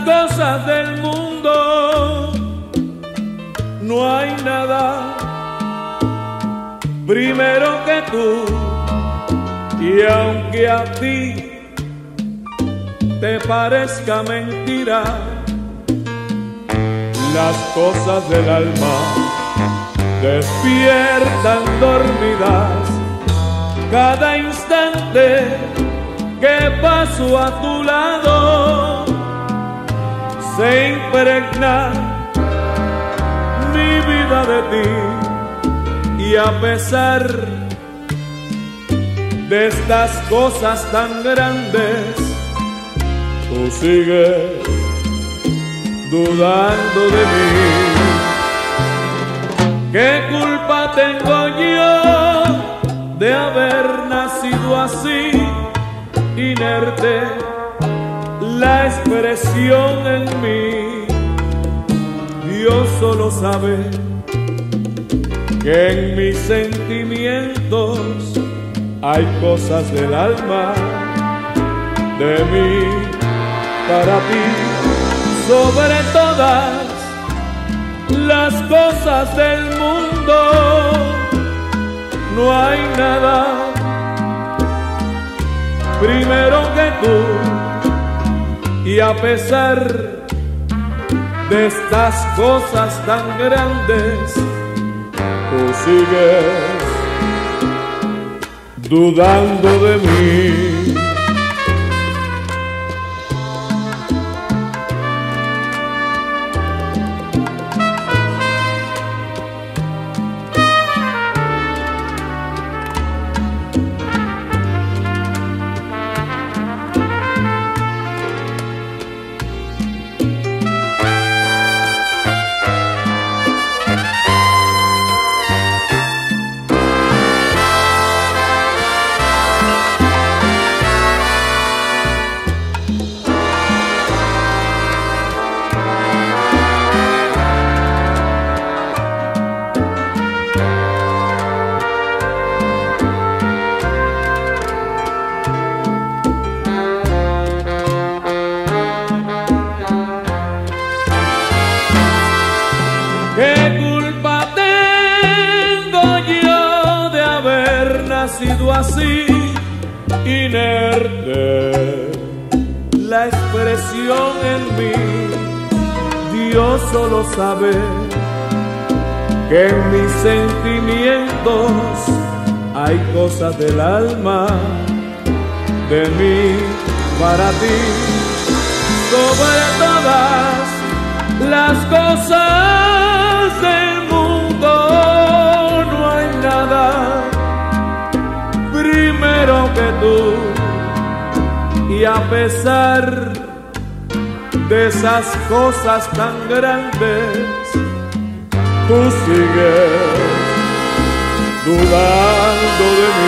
cosas del mundo no hay nada primero que tú, y aunque a ti te parezca mentira, las cosas del alma despiertan dormidas cada instante que paso a tu lado. Se impregna mi vida de ti, y a pesar de estas cosas tan grandes, tú sigues dudando de mí. ¿Qué culpa tengo yo de haber nacido así, inerte, la expresión en mí? Dios solo sabe que en mis sentimientos hay cosas del alma, de mí para ti, sobre todas las cosas del mundo. No hay nada primero que tú, y a pesar de estas cosas tan grandes, tú sigues dudando de mí. Así, inerte, la expresión en mí. Dios solo sabe que en mis sentimientos hay cosas del alma, de mí para ti, sobre todas las cosas del mundo. No hay nada primero que tú, y a pesar de esas cosas tan grandes, tú sigues dudando de mí.